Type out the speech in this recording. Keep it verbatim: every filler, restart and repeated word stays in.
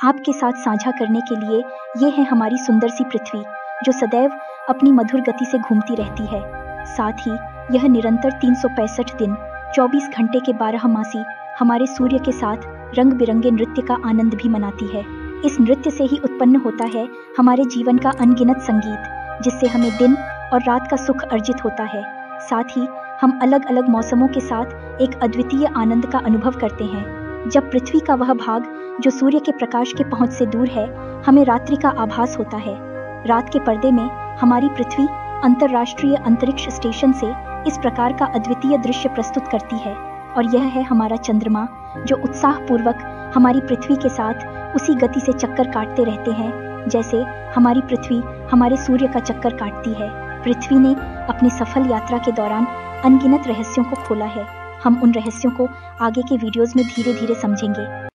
आपके साथ साझा करने के लिए ये है हमारी सुंदर सी पृथ्वी, जो सदैव अपनी मधुर गति से घूमती रहती है। साथ ही यह निरंतर तीन सौ पैंसठ दिन चौबीस घंटे के बारहमासी हमारे सूर्य के साथ रंग बिरंगे नृत्य का आनंद भी मनाती है। इस नृत्य से ही उत्पन्न होता है हमारे जीवन का अनगिनत संगीत, जिससे हमें दिन और रात का सुख अर्जित होता है। साथ ही हम अलग अलग मौसमों के साथ एक अद्वितीय आनंद का अनुभव करते हैं। जब पृथ्वी का वह भाग जो सूर्य के प्रकाश के पहुंच से दूर है, हमें रात्रि का आभास होता है। रात के पर्दे में हमारी पृथ्वी अंतर्राष्ट्रीय अंतरिक्ष स्टेशन से इस प्रकार का अद्वितीय दृश्य प्रस्तुत करती है। और यह है हमारा चंद्रमा, जो उत्साहपूर्वक हमारी पृथ्वी के साथ उसी गति से चक्कर काटते रहते हैं जैसे हमारी पृथ्वी हमारे सूर्य का चक्कर काटती है। पृथ्वी ने अपनी सफल यात्रा के दौरान अनगिनत रहस्यों को खोला है। हम उन रहस्यों को आगे के वीडियोस में धीरे धीरे समझेंगे।